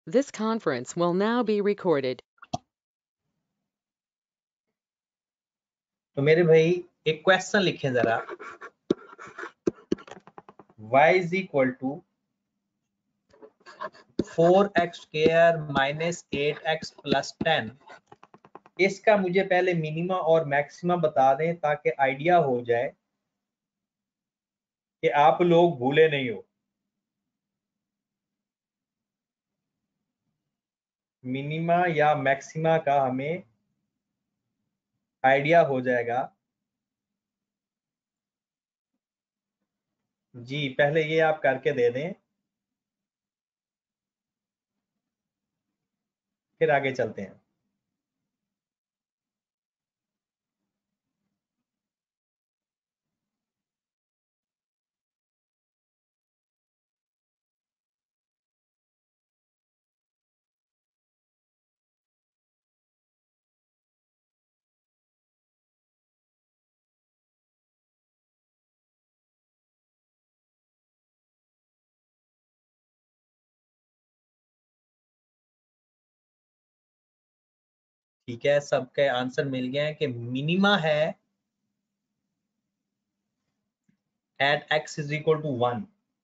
This conference will now be recorded. तो मेरे भाई एक क्वेश्चन लिखें जरा। y is equal to 4x square minus 8x plus 10। इसका मुझे पहले मिनिमा और मैक्सिमा बता दें ताकि आइडिया हो जाए कि आप लोग भूले नहीं हो। मिनिमा या मैक्सिमा का हमें आइडिया हो जाएगा। जी पहले ये आप करके दे दें, फिर आगे चलते हैं। ठीक है, सबके आंसर मिल गए हैं कि मिनिमा है at x is equal to 1।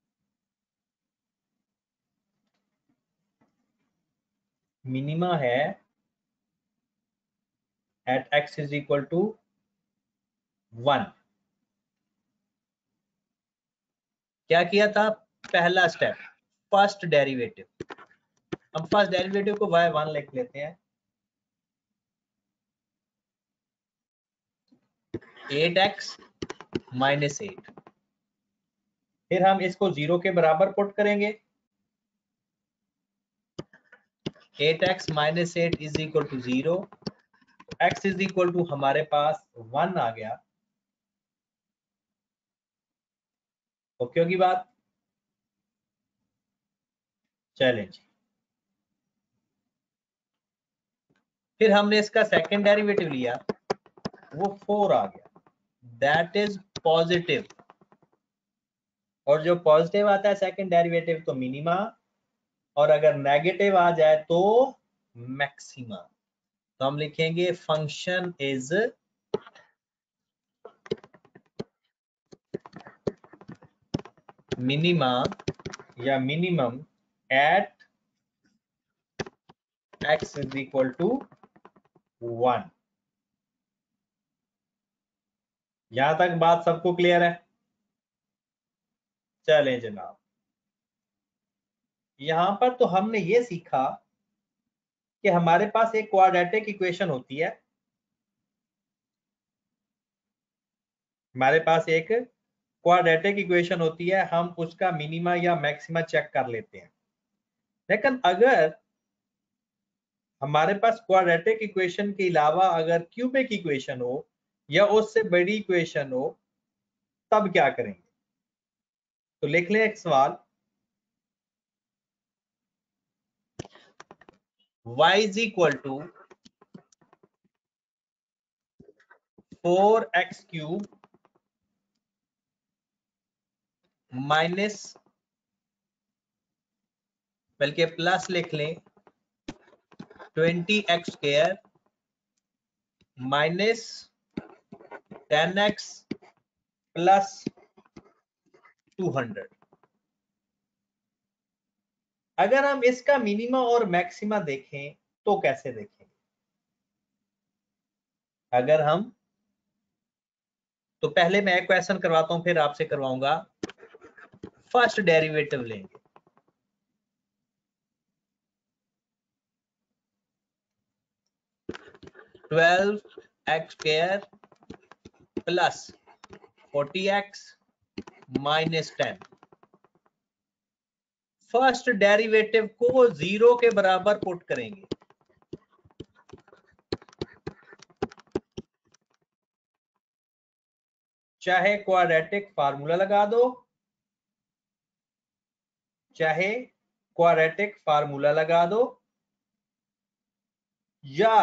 Minima है at x is equal to 1। क्या किया था? पहला स्टेप फर्स्ट डेरिवेटिव। हम फर्स्ट डेरिवेटिव को y1 लिख लेते हैं। 8x minus 8। फिर हम इसको 0 के बराबर पुट करेंगे। 8x minus 8 is equal to 0। x is equal to हमारे पास 1 आ गया। ओके होगी बात? चलें जी। फिर हमने इसका सेकंड डेरिवेटिव लिया, वो 4 आ गया, दैट इज पॉजिटिव। और जो पॉजिटिव आता है सेकंड डेरिवेटिव तो मिनिमा, और अगर नेगेटिव आ जाए तो मैक्सिमा। तो हम लिखेंगे फंक्शन इज मिनिमा या minimum at x is equal to 1। यहां तक बात सबको क्लियर है? चलें जनाब, यहां पर तो हमने ये सीखा कि हमारे पास एक क्वाड्रेटिक इक्वेशन होती है। हमारे पास एक क्वाड्रेटिक इक्वेशन होती है, हम उसका मिनिमा या मैक्सिमा चेक कर लेते हैं। लेकिन अगर हमारे पास क्वाड्रेटिक इक्वेशन के अलावा अगर क्यूबिक इक्वेशन हो या उससे बड़ी इक्वेशन हो, तब क्या करेंगे? तो लिख लें एक सवाल, y is equal to 4x cube minus, बल्कि प्लस लिख लें 20x square minus 10x plus 200। अगर हम इसका मिनिमा और मैक्सिमा देखें तो कैसे देखेंगे? अगर हम, तो पहले मैं एक क्वेश्चन करवाता हूं फिर आपसे करवाऊंगा। फर्स्ट डेरिवेटिव लेंगे, twelve x square plus 40x minus 10। First derivative को 0 के बराबर पुट करेंगे। चाहे क्वाड्रेटिक फार्मूला लगा दो, चाहे क्वाड्रेटिक फार्मूला लगा दो, या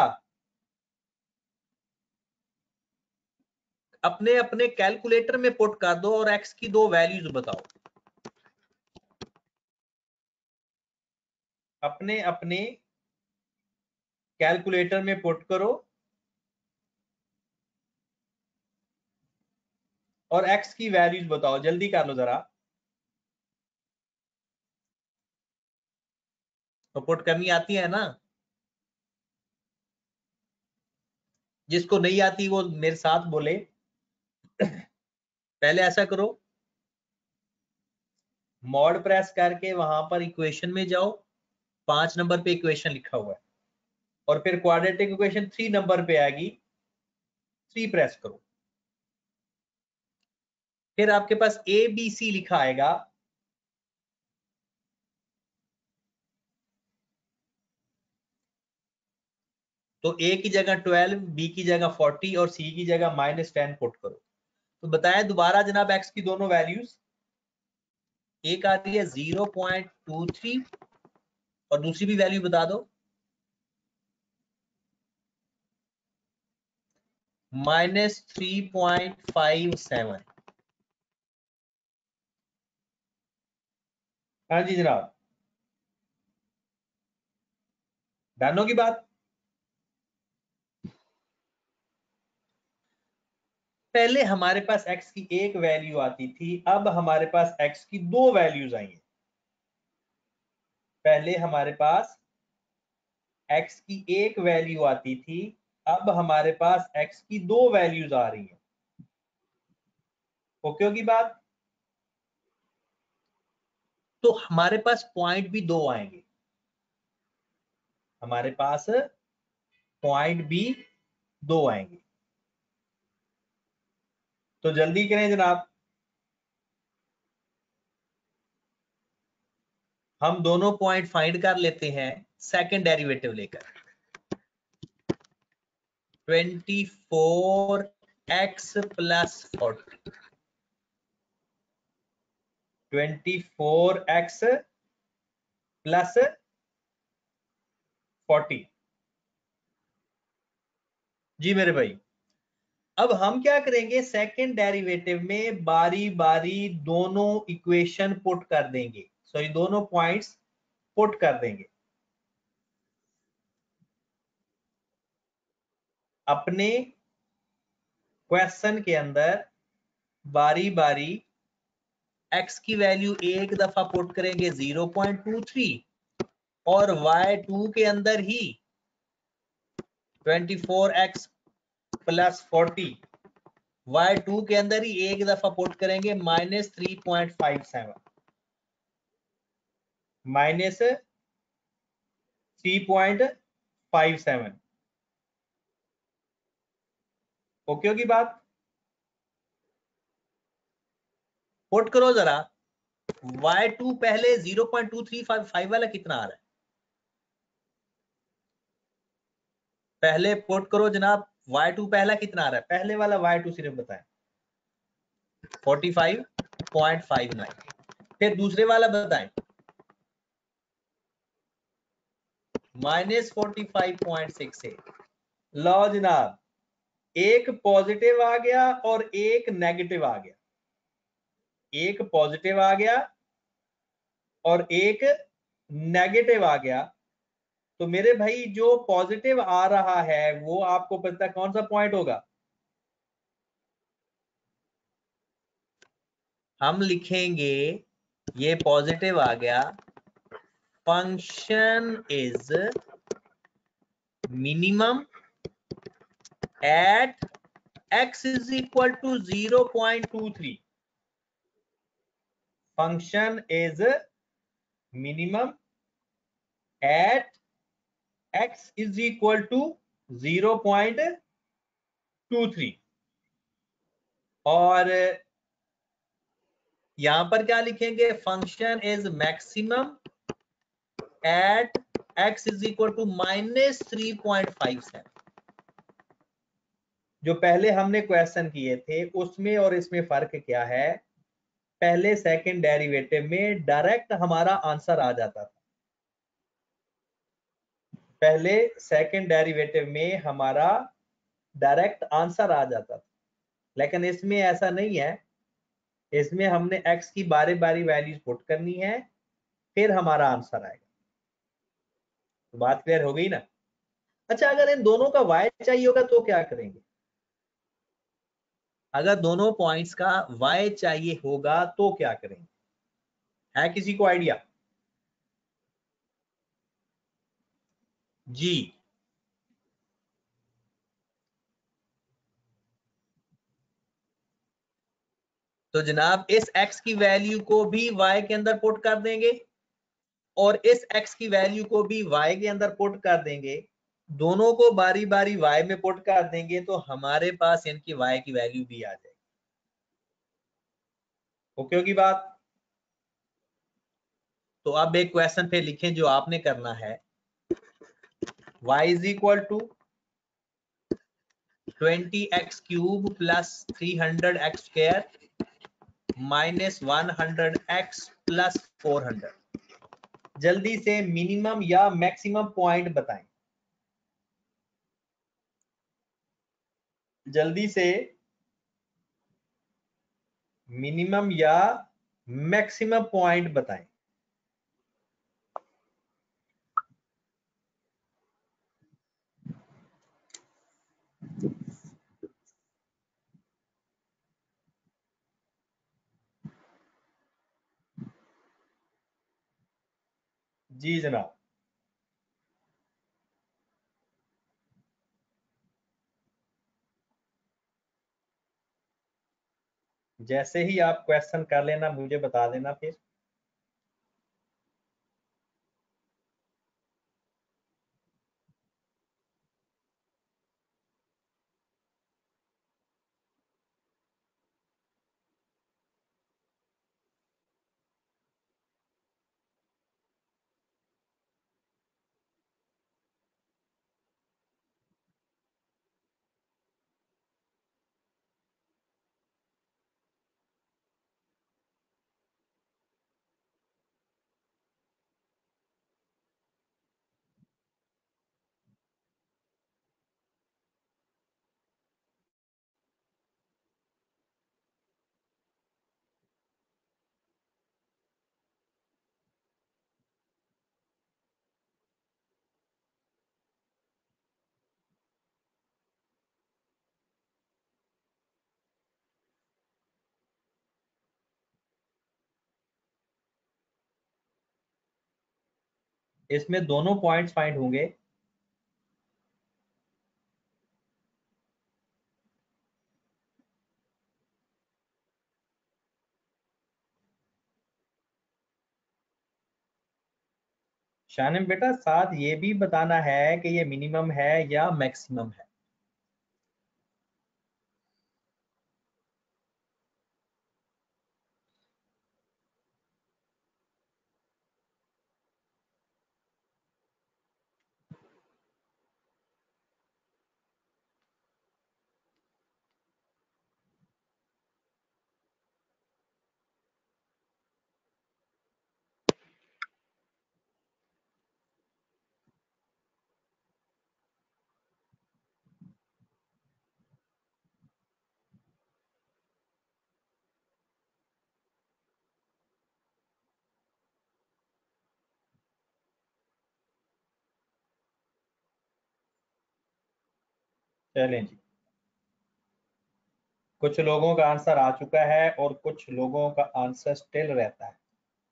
अपने अपने कैलकुलेटर में पुट कर दो और x की दो वैल्यूज बताओ। अपने अपने कैलकुलेटर में पुट करो और x की वैल्यूज बताओ, जल्दी कर लो जरा। तो पुट करनी आती है ना? जिसको नहीं आती वो मेरे साथ बोले। पहले ऐसा करो, मॉड प्रेस करके वहां पर इक्वेशन में जाओ, 5 नंबर पे इक्वेशन लिखा हुआ है, और फिर क्वाड्रेटिक इक्वेशन 3 नंबर पे आएगी, 3 प्रेस करो। फिर आपके पास ए बी सी लिखा आएगा, तो ए की जगह 12, बी की जगह 40 और सी की जगह -10 पुट करो। तो बताएं दोबारा जनाब एक्स की दोनों वैल्यूज। एक आ रही है 0.23 और दूसरी भी वैल्यू बता दो, -3.57। हाँ जी जनाब, डन की बात। पहले हमारे पास x की एक वैल्यू आती थी, अब हमारे पास x की दो वैल्यूज आई हैं। पहले हमारे पास x की एक वैल्यू आती थी, अब हमारे पास x की दो वैल्यूज आ रही हैं। ओके की बात। तो हमारे पास पॉइंट भी दो आएंगे, हमारे पास पॉइंट भी दो आएंगे। तो जल्दी करें जनाब, हम दोनों पॉइंट फाइंड कर लेते हैं सेकंड डेरिवेटिव लेकर। 24x + 40, 24x + 40। जी मेरे भाई, अब हम क्या करेंगे, सेकंड डेरिवेटिव में बारी बारी दोनों इक्वेशन पुट कर देंगे, सॉरी दोनों पॉइंट्स पुट कर देंगे। अपने क्वेश्चन के अंदर बारी बारी x की वैल्यू एक दफा पुट करेंगे 0.23, और y2 के अंदर ही 24x + 40, y2 के अंदर ही एक दफा पुट करेंगे -3.57, -3.57। ओके की बात। पुट करो जरा, y2 पहले 0.2355 वाला कितना आ रहा है, पहले पुट करो जनाब। y2 पहला कितना आ रहा है, पहले वाला y2 सिर्फ बताएं। 45.59। फिर दूसरे वाला बताएं, -45.68। लो जनाब, एक पॉजिटिव आ गया और एक नेगेटिव आ गया, एक पॉजिटिव आ गया और एक नेगेटिव आ गया। तो मेरे भाई जो पॉजिटिव आ रहा है वो आपको पता कौन सा पॉइंट होगा? हम लिखेंगे, ये पॉजिटिव आ गया, function is minimum at x = 0.23। function is minimum at x = 0.23। और यहां पर क्या लिखेंगे, function is maximum at x = -3.57। जो पहले हमने क्वेश्चन किए थे उसमें और इसमें फर्क क्या है, पहले सेकंड डेरिवेटिव में डायरेक्ट हमारा आंसर आ जाता था, पहले सेकंड डेरिवेटिव में हमारा डायरेक्ट आंसर आ जाता था, लेकिन इसमें ऐसा नहीं है। इसमें हमने x की बारी बारी वैल्यूज पुट करनी है, फिर हमारा आंसर आएगा। तो बात क्लियर हो गई ना। अच्छा, अगर इन दोनों का y चाहिए होगा तो क्या करेंगे? अगर दोनों पॉइंट्स का y चाहिए होगा तो क्या करेंगे? है किसी को आइडिया? जी, तो जनाब इस x की वैल्यू को भी y के अंदर पुट कर देंगे और इस x की वैल्यू को भी y के अंदर पुट कर देंगे। दोनों को बारी बारी y में पुट कर देंगे तो हमारे पास इनकी y की वैल्यू भी आ जाएगी। ओके होगी बात? तो अब एक क्वेश्चन पे लिखें जो आपने करना है। y is equal to 20x cube plus 300x square minus 100x plus 400। जल्दी से मिनिमम या मैक्सिमम पॉइंट बताएं। जल्दी से मिनिमम या मैक्सिमम पॉइंट बताएं। जी जनाब। जैसे ही आप क्वेश्चन कर लेना मुझे बता देना फिर। इसमें दोनों पॉइंट्स फाइंड होंगे। शानिम बेटा साथ ये भी बताना है कि ये मिनिमम है या मैक्सिमम है। चलें जी, कुछ लोगों का आंसर आ चुका है और कुछ लोगों का आंसर स्टिल रहता है।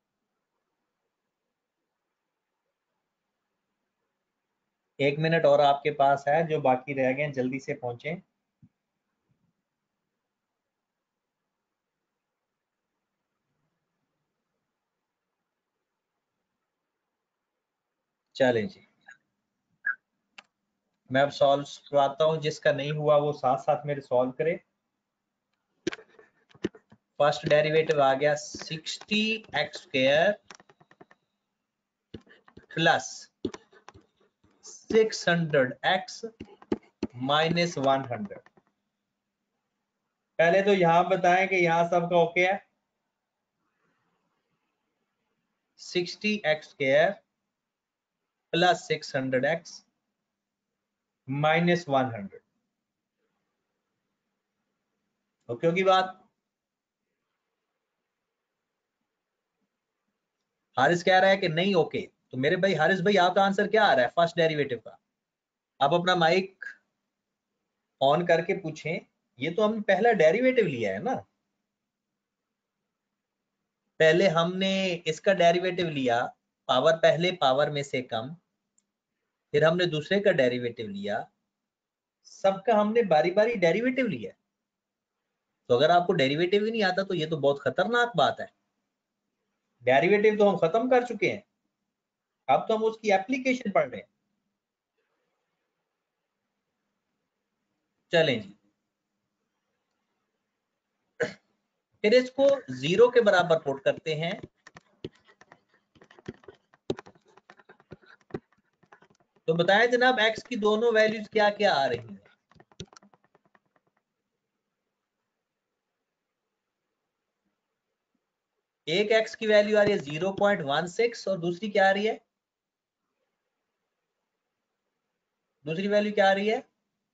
एक मिनट और आपके पास है, जो बाकी रह गए जल्दी से पहुंचे। चलें जी, मैं अब सॉल्व करवाता हूं। जिसका नहीं हुआ वो साथ साथ मेरे सॉल्व करे। फर्स्ट डेरिवेटिव आ गया 60x square plus 600x minus 100। पहले तो यहां बताएं कि यहां सबका ओके है। 60x square plus 600x minus 100 okay होगी बात? हारिस कह रहा है कि नहीं ओके। तो मेरे भाई हारिस भाई आपका आंसर क्या आ रहा है फर्स्ट डेरिवेटिव का? आप अपना माइक ऑन करके पूछें। ये तो हमने पहला डेरिवेटिव लिया है ना, पहले हमने इसका डेरिवेटिव लिया, पावर पहले पावर में से कम, फिर हमने दूसरे का डेरिवेटिव लिया, सबका हमने बारी बारी डेरिवेटिव लिया। तो अगर आपको डेरिवेटिव ही नहीं आता तो ये तो बहुत खतरनाक बात है। डेरिवेटिव तो हम खत्म कर चुके हैं, अब तो हम उसकी एप्लीकेशन पढ़ रहे हैं। चलें जी, फिर इसको 0 के बराबर पुट करते हैं। तो बताएं जनाब x की दोनों वैल्यूज क्या क्या आ रही हैं? एक x की वैल्यू आ रही है 0.16 और दूसरी क्या आ रही है? दूसरी वैल्यू क्या आ रही है?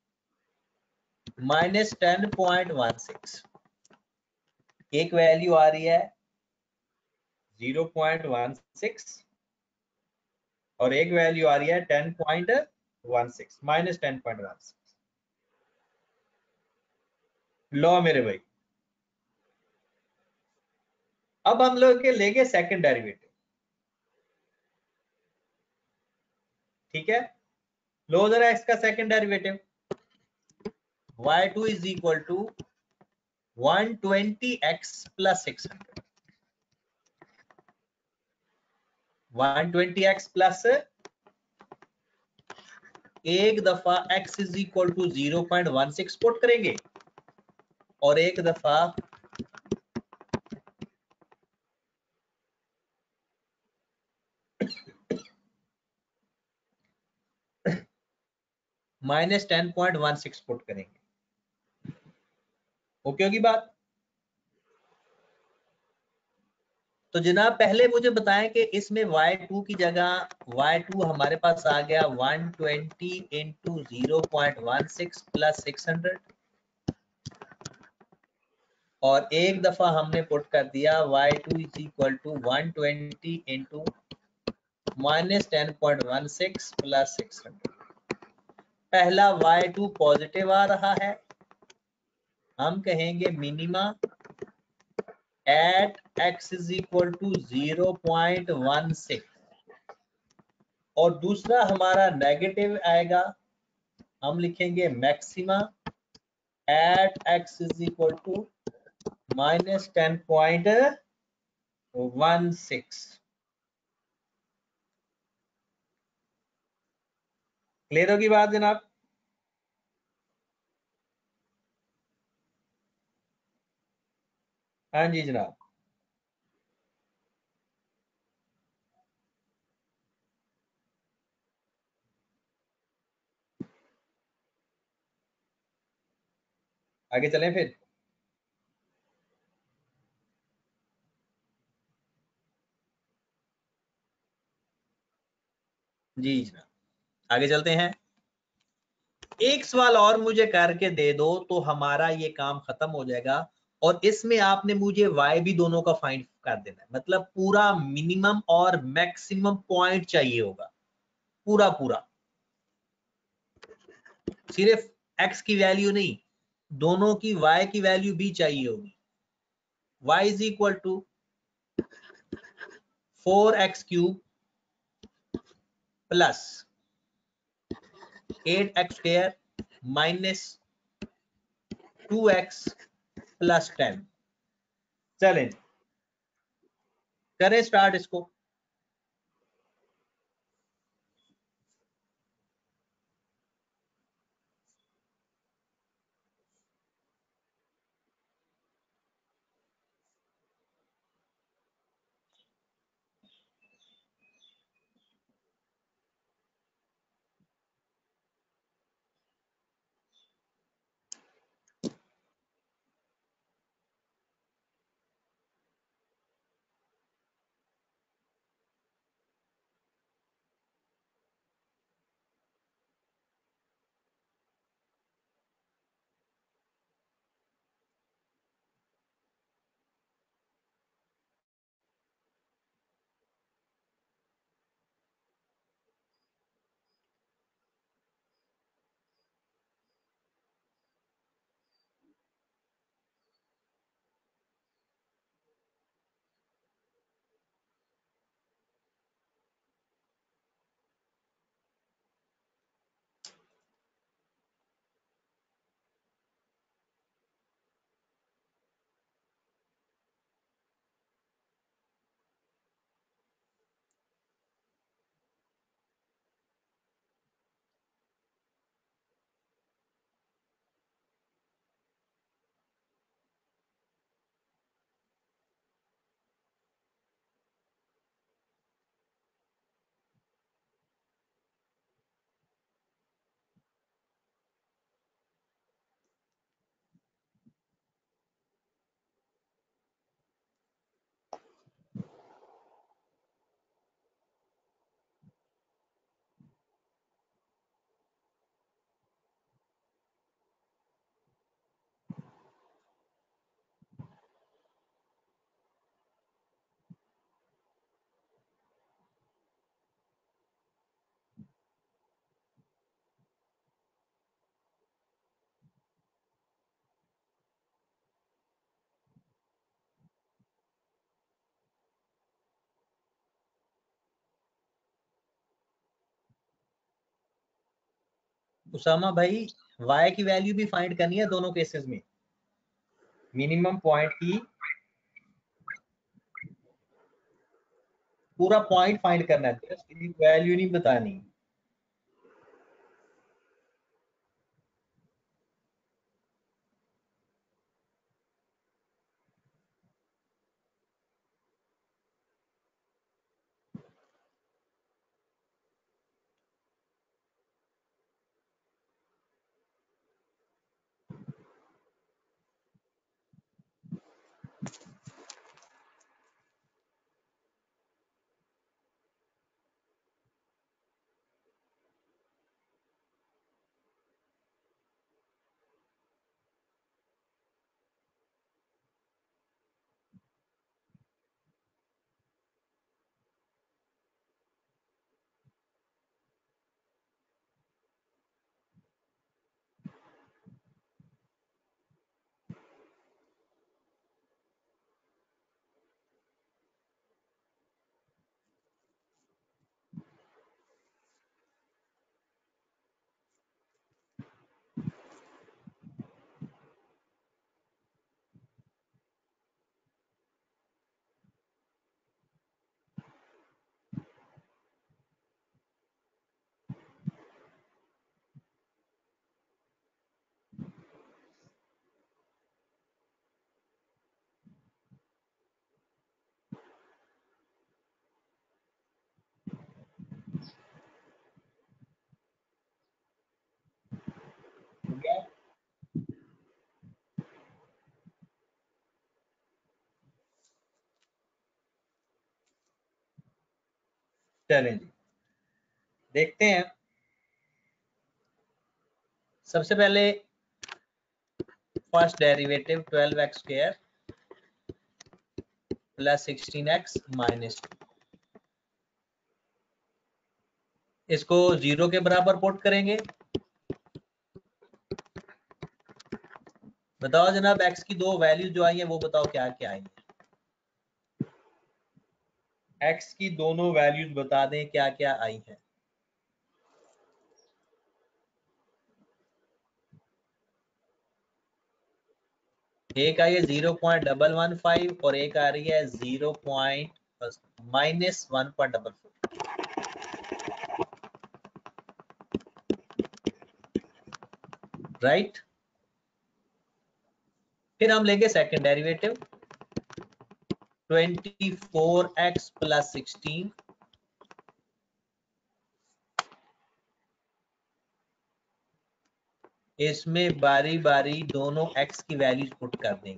-10.16। एक वैल्यू आ रही है 0.16 और एक वैल्यू आ रही है 10.16 -10.16। लो मेरे भाई, अब हम लोग के लेंगे सेकंड डेरिवेटिव। ठीक है, लो जरा इसका second derivative. y2 is equal to 120x plus 600। 120x plus एक दफा x is equal to 0.16 put करेंगे और एक दफा -10.16 पुट करेंगे। ओके होगी बात? तो जनाब पहले मुझे बताएं कि इसमें y2 की जगह y2 हमारे पास आ गया 120 इंटू 0.16 प्लस 600 और एक दफा हमने पुट कर दिया y2 is equal to 120 into -10.16 plus 600। पहला y2 पॉजिटिव आ रहा है, हम कहेंगे minima at x is equal to 0.16 और दूसरा हमारा नेगेटिव आएगा, हम लिखेंगे maxima at x is equal to -10.16। Clear होगी बात जनाब? हाँ जी जनाब। आगे चलें फिर। जी जनाब आगे चलते हैं। एक सवाल और मुझे करके दे दो तो हमारा ये काम खत्म हो जाएगा और इसमें आपने मुझे y भी दोनों का फाइंड कर देना है, मतलब पूरा मिनिमम और मैक्सिमम पॉइंट चाहिए होगा, पूरा पूरा, सिर्फ x की वैल्यू नहीं, दोनों की y की वैल्यू भी चाहिए होगी। y is equal to 4x cube plus 8x square minus 2x plus 10। चलें करें स्टार्ट इसको। उसामा भाई y की वैल्यू भी फाइंड करनी है दोनों केसेस में, मिनिमम पॉइंट की पूरा पॉइंट फाइंड करना है, जस्ट वैल्यू नहीं बतानी। चलें जी, देखते हैं। सबसे पहले first derivative 12x square plus 16x minus 2, इसको 0 के बराबर पुट करेंगे। बताओ जनाब, x की दो वैल्यू जो आई है वो बताओ क्या क्या आई है। x की दोनों वैल्यूज बता दें क्या क्या आई है। एक आई है 0.115 और एक आ रही है 0 -1.44, राइट। फिर हम लेंगे सेकंड डेरिवेटिव 24x प्लस 16, इसमें बारी बारी दोनों x की वैल्यूज पुट कर देंगे।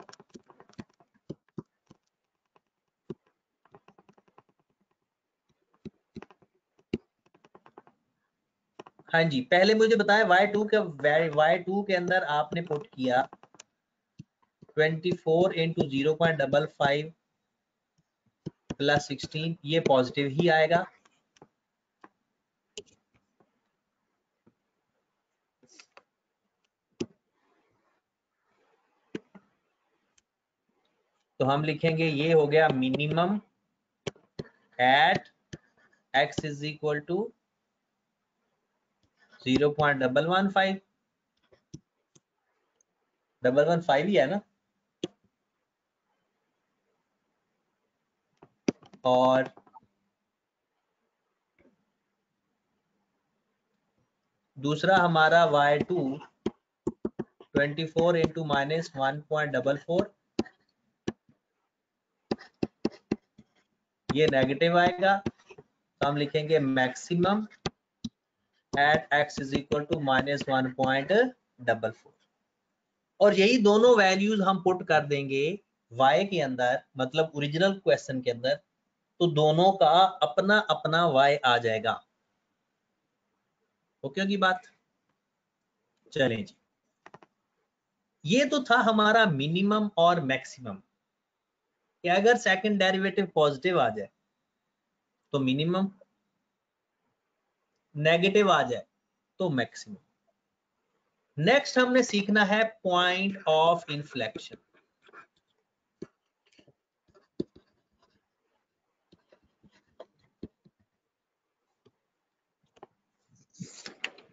हाँ जी, पहले मुझे बताएं y2 के अंदर आपने पुट किया 24 इंटू 0.55 प्लस 16, ये पॉजिटिव ही आएगा। तो हम लिखेंगे ये हो गया minimum at x is equal to 0.115, 115 ही है ना, और दूसरा हमारा y2 24 इंटू माइनस 1.44, ये नेगेटिव आएगा। तो हम लिखेंगे maximum at x is equal to minus 1.44, और यही दोनों वैल्यूज हम पुट कर देंगे y के अंदर, मतलब ओरिजिनल क्वेश्चन के अंदर, तो दोनों का अपना अपना y आ जाएगा। ओके होगी बात। चलें जी, ये तो था हमारा मिनिमम और मैक्सिमम कि अगर सेकंड डेरिवेटिव पॉजिटिव आ जाए तो मिनिमम, नेगेटिव आ जाए तो मैक्सिमम। नेक्स्ट हमने सीखना है पॉइंट ऑफ इन्फ्लेक्शन।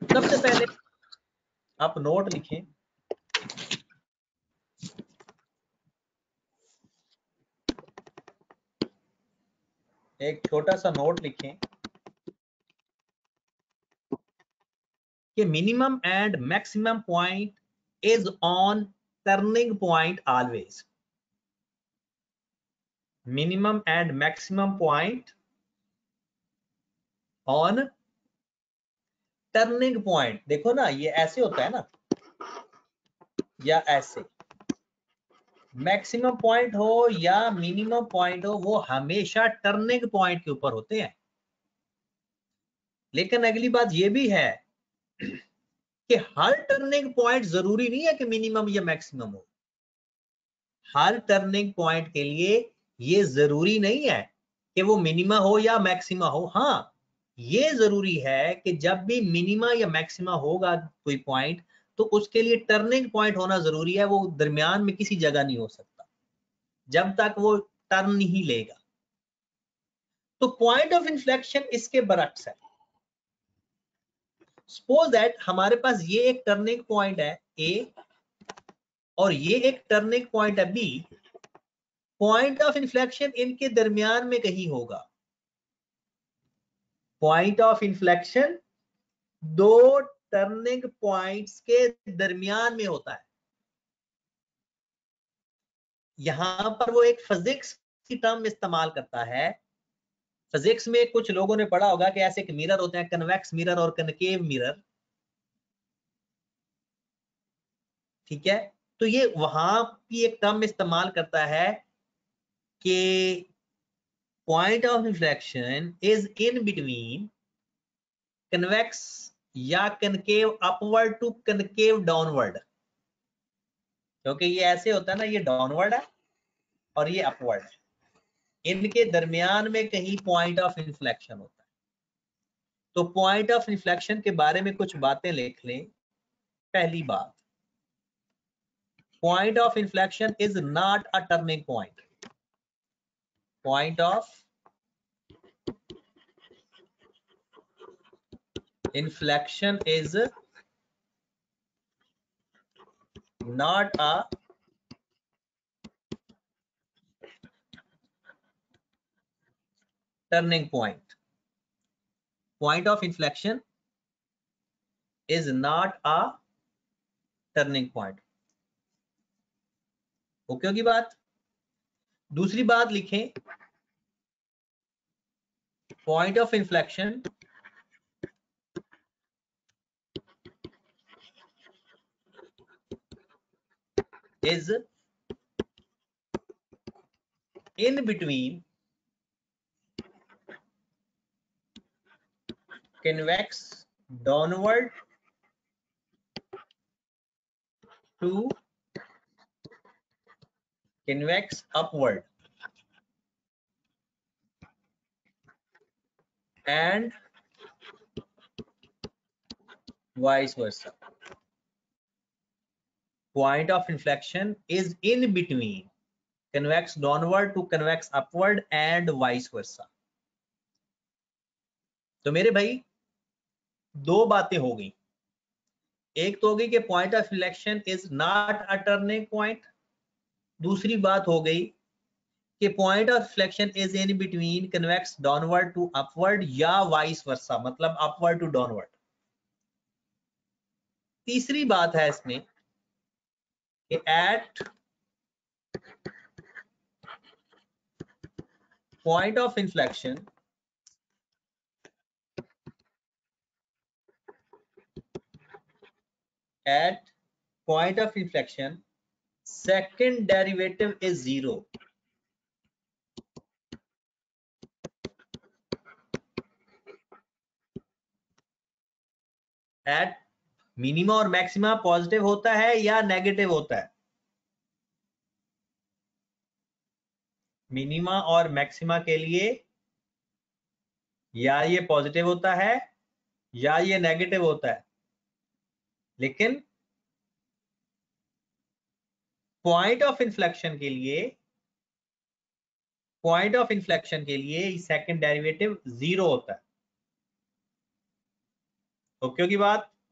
सबसे पहले आप नोट लिखें, एक छोटा सा नोट लिखें कि minimum and maximum point is on turning point always. Minimum and maximum point on turning point. देखो ना, ये ऐसे होता है ना, या ऐसे। मैक्सिमम पॉइंट हो या मिनिमम पॉइंट हो, वो हमेशा टर्निंग पॉइंट के ऊपर होते हैं। लेकिन अगली बात ये भी है कि हर टर्निंग पॉइंट जरूरी नहीं है कि मिनिमम या मैक्सिमम हो। हर टर्निंग पॉइंट के लिए ये जरूरी नहीं है कि वो मिनिमा हो या मैक्सिमा हो। हाँ, ये जरूरी है कि जब भी मिनिमा या मैक्सिमा होगा कोई पॉइंट, तो उसके लिए टर्निंग पॉइंट होना जरूरी है। वो दरमियान में किसी जगह नहीं हो सकता जब तक वो टर्न नहीं लेगा। तो पॉइंट ऑफ इन्फ्लेक्शन इसके बरक्स है। सपोज दैट हमारे पास ये एक टर्निंग पॉइंट है ए और ये एक टर्निंग पॉइंट है बी। पॉइंट ऑफ इन्फ्लेक्शन इनके दरमियान में कहीं होगा। पॉइंट ऑफ इन्फ्लेक्शन दो टर्निंग पॉइंट्स के दरमियान में होता है। यहां पर वो एक फिजिक्स की टर्म इस्तेमाल करता है। फिजिक्स में कुछ लोगों ने पढ़ा होगा कि ऐसे एक मिरर होते हैं, कन्वेक्स मिरर और कनकेव मिरर। ठीक है, तो ये वहां की एक टर्म इस्तेमाल करता है कि point of reflection is in between convex या concave upward to concave downward. क्योंकि ये ऐसे होता है ना, ये डाउनवर्ड है और ये अपवर्ड है, इनके दरमियान में कहीं पॉइंट ऑफ इन्फ्लेक्शन होता है। तो पॉइंट ऑफ इन्फ्लेक्शन के बारे में कुछ बातें लिख लें। पहली बात, point of inflection is not a turning point. Point of inflection is not a turning point. Point of inflection is not a turning point. Okay होगी बात। दूसरी बात लिखें, point of inflection is in between convex downward to convex upward and vice versa. Point of inflection is in between convex downward to convex upward and vice versa. तो मेरे भाई दो बातें हो गई। एक तो हो गई कि point of inflection is not a turning point. दूसरी बात हो गई कि point of inflection is in between convex downward to upward या वाइस वर्सा, मतलब अपवर्ड टू डाउनवर्ड। तीसरी बात है इसमें कि at point of inflection at point of inflection second derivative is 0. At minima और मैक्सिमा पॉजिटिव होता है या नेगेटिव होता है? मिनिमा और मैक्सिमा के लिए या ये पॉजिटिव होता है या ये नेगेटिव होता है। लेकिन पॉइंट ऑफ इन्फ्लेक्शन के लिए, पॉइंट ऑफ इन्फ्लेक्शन के लिए सेकंड डेरिवेटिव 0 होता है। ओके होगी बात।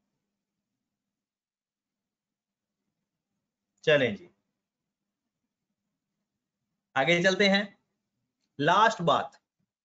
चलें जी आगे चलते हैं। लास्ट बात,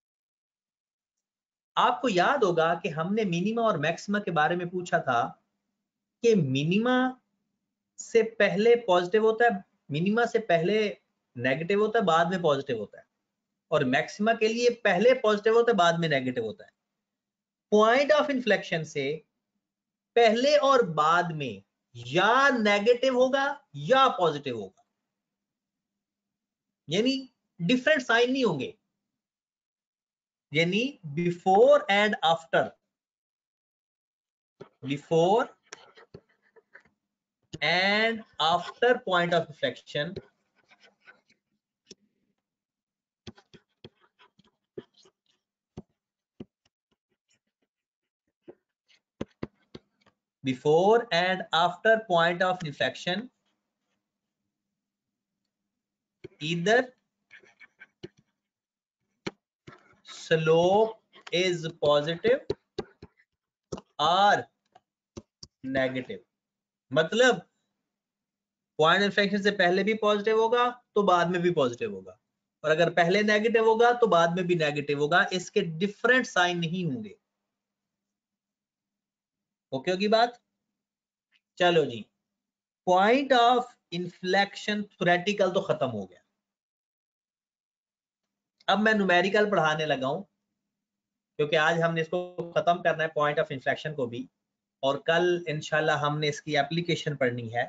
आपको याद होगा कि हमने मिनिमा और मैक्सिमा के बारे में पूछा था कि मिनिमा से पहले पॉजिटिव होता है, मिनिमा से पहले नेगेटिव होता है, बाद में पॉजिटिव होता है, और मैक्सिमा के लिए पहले पॉजिटिव होता है, बाद में नेगेटिव होता है। पॉइंट ऑफ इन्फ्लेक्शन से पहले और बाद में या नेगेटिव होगा या पॉजिटिव होगा, यानी डिफरेंट साइन नहीं होंगे, यानी before and after, before and after point of inflection before and after point of inflection either slope is positive or negative, मतलब पॉइंट इन्फ्लेक्शन से पहले भी पॉजिटिव होगा तो बाद में भी पॉजिटिव होगा, और अगर पहले नेगेटिव होगा तो बाद में भी नेगेटिव होगा, इसके डिफरेंट साइन नहीं होंगे। ओके होगी बात। चलो जी, पॉइंट ऑफ इन्फ्लेक्शन थ्योरेटिकल तो खत्म हो गया, अब मैं न्यूमेरिकल पढ़ाने लगा हूं, क्योंकि आज हमने इसको खत्म करना है पॉइंट ऑफ इन्फ्लेक्शन को भी, और कल इंशाल्लाह हमने इसकी एप्लीकेशन पढ़नी है।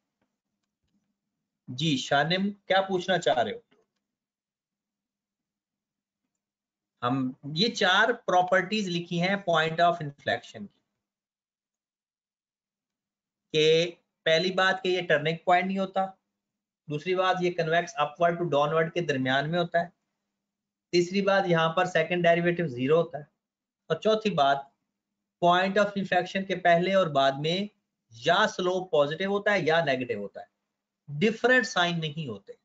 जी शानिम, क्या पूछना चाह रहे हो? हम ये 4 प्रॉपर्टीज लिखी हैं पॉइंट ऑफ इन्फ्लेक्शन की, कि पहली बात कि ये टर्निंग पॉइंट नहीं होता, दूसरी बात ये कन्वेक्स अपवर्ड टू डाउनवर्ड के दरमियान में होता है, तीसरी बात यहाँ पर सेकंड डेरिवेटिव 0 होता है, और चौथी बात पॉइंट ऑफ इन्फ्लेक्शन के पहले और बाद में या स्लोप पॉजिटिव होता है या नेगेटिव होता है, डिफरेंट साइन नहीं होते।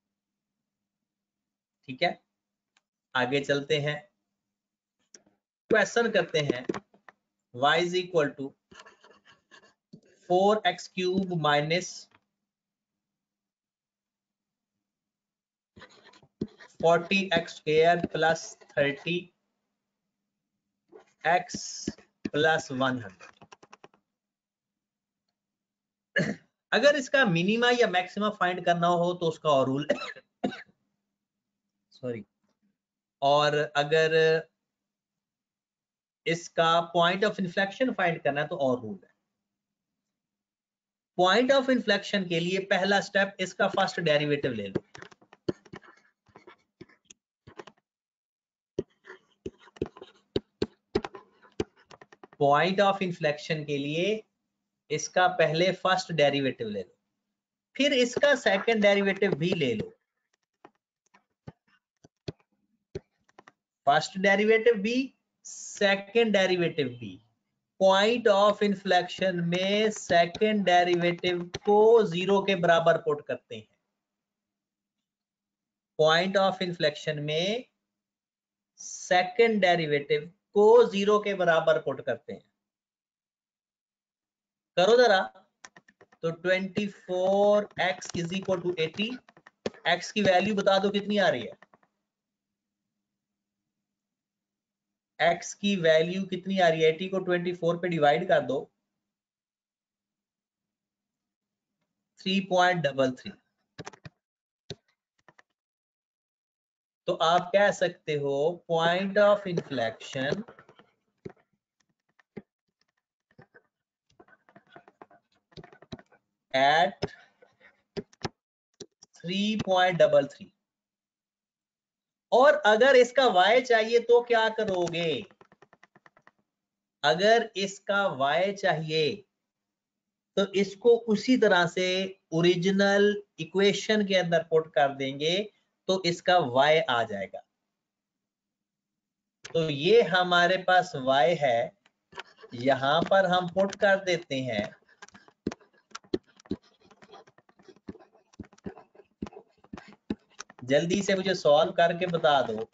ठीक है, आगे चलते हैं, क्वेश्चन करते हैं। y is equal to 4x cube minus 40x square plus 30x plus 100। अगर इसका मिनिमा या मैक्सिमा फाइंड करना हो तो उसका और रूल सॉरी, और अगर इसका पॉइंट ऑफ इन्फ्लेक्शन फाइंड करना है तो और रूल है। पॉइंट ऑफ इन्फ्लेक्शन के लिए पहला स्टेप, इसका फर्स्ट डेरिवेटिव ले लो। पॉइंट ऑफ इन्फ्लेक्शन के लिए इसका पहले फर्स्ट डेरिवेटिव ले लो, फिर इसका सेकंड डेरिवेटिव भी ले लो, फर्स्ट डेरिवेटिव भी सेकंड डेरिवेटिव भी। पॉइंट ऑफ इन्फ्लेक्शन में सेकंड डेरिवेटिव को 0 के बराबर पुट करते हैं, पॉइंट ऑफ इन्फ्लेक्शन में सेकंड डेरिवेटिव को 0 के बराबर पुट करते हैं। करो जरा, तो 24x is equal to 80, x की वैल्यू बता दो कितनी आ रही है, x की वैल्यू कितनी आ रही है, 80 को 24 पे डिवाइड कर दो, 3.33। तो आप कह सकते हो पॉइंट ऑफ इन्फ्लेक्शन एट 3.33। और अगर इसका y चाहिए तो क्या करोगे, अगर इसका y चाहिए तो इसको उसी तरह से ओरिजिनल इक्वेशन के अंदर पुट कर देंगे तो इसका y आ जाएगा। तो ये हमारे पास y है, यहां पर हम पुट कर देते हैं, जल्दी से मुझे सॉल्व करके बता दो।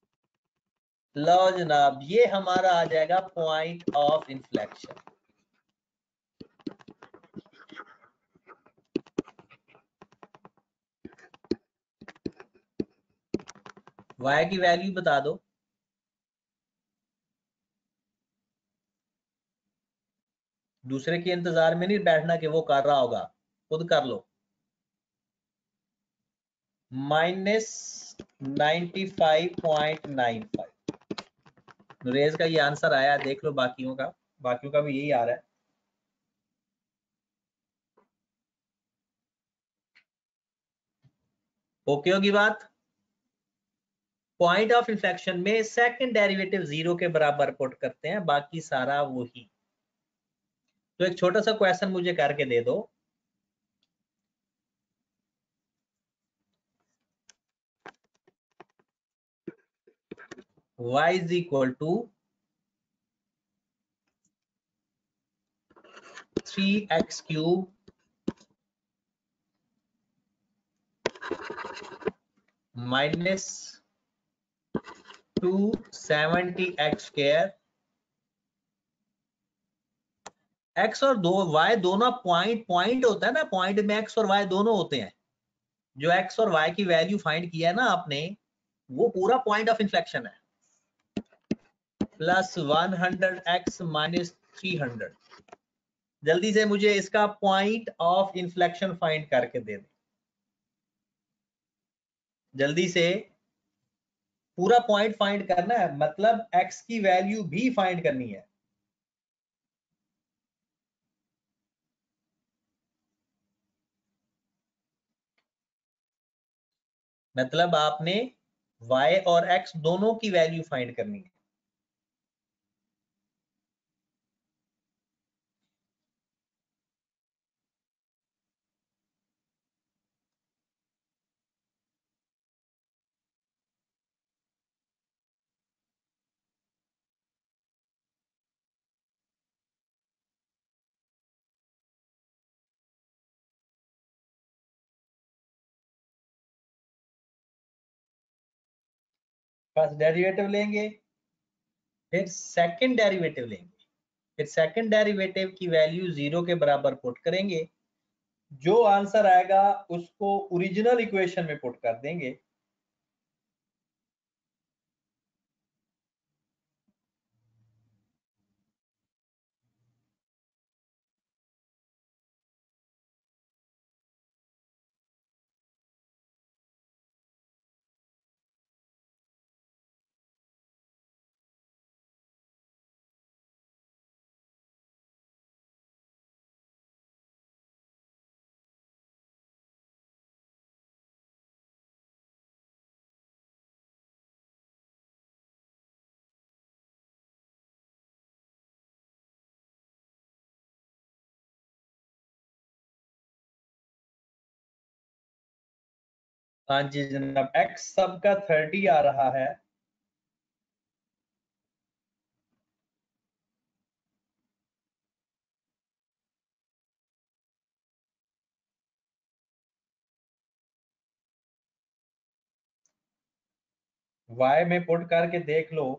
लो जनाब, ये हमारा आ जाएगा पॉइंट ऑफ इन्फ्लेक्शन। y की वैल्यू बता दो। दूसरे के इंतजार में नहीं बैठना कि वो कर रहा होगा, खुद कर लो। -95.95 नरेश का ये आंसर आया, देख लो बाकियों का भी यही आ रहा है। ओके होगी बात। पॉइंट ऑफ इन्फ्लेक्शन में सेकंड डेरिवेटिव 0 के बराबर पुट करते हैं, बाकी सारा वही। तो एक छोटा सा क्वेश्चन मुझे करके दे दो। y is equal to 3x cube minus 270x square, x और y दोनों पॉइंट होता है ना, पॉइंट में x और y दोनों होते हैं। जो x और y की वैल्यू फाइंड किया है ना आपने, वो पूरा पॉइंट ऑफ इन्फ्लेक्शन है। Plus 100x minus 300। जल्दी से मुझे इसका पॉइंट ऑफ इन्फ्लेक्शन फाइंड करके दे दें, जल्दी से। पूरा पॉइंट फाइंड करना है, मतलब x की वैल्यू भी फाइंड करनी है। मतलब आपने y और x दोनों की वैल्यू फाइंड करनी है। फर्स्ट डेरिवेटिव लेंगे, फिर सेकंड डेरिवेटिव लेंगे, फिर सेकंड डेरिवेटिव की वैल्यू 0 के बराबर पुट करेंगे। जो आंसर आएगा उसको ओरिजिनल इक्वेशन में पुट कर देंगे। हाँ जी जनाब, x सबका 30 आ रहा है। y में पुट करके देख लो।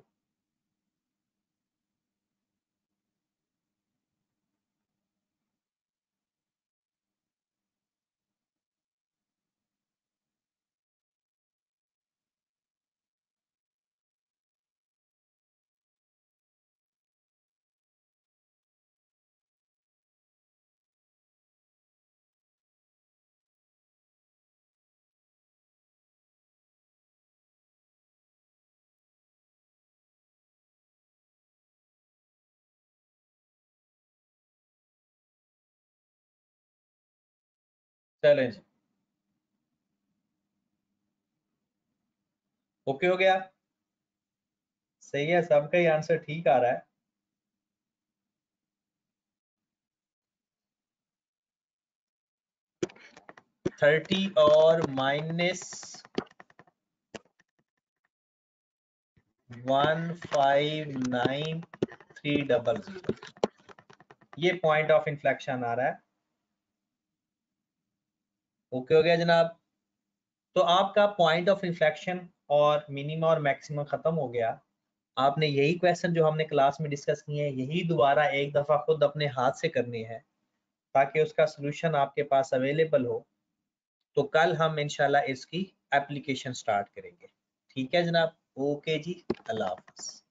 चलें जी, ओके हो गया। सही है, सबका ही आंसर ठीक आ रहा है। थर्टी और -159,300, ये पॉइंट ऑफ इन्फ्लेक्शन आ रहा है। ओके हो गया जनाब। तो आपका पॉइंट ऑफ इन्फ्लेक्शन और मिनिमम और मैक्सिमम खत्म हो गया। आपने यही क्वेश्चन जो हमने क्लास में डिस्कस किए हैं, यही दोबारा एक दफा खुद अपने हाथ से करने हैं, ताकि उसका सलूशन आपके पास अवेलेबल हो। तो कल हम इंशाल्लाह इसकी एप्लीकेशन स्टार्ट करेंगे। ठीक है जनाब, ओके जी, अल्लाह हाफिज।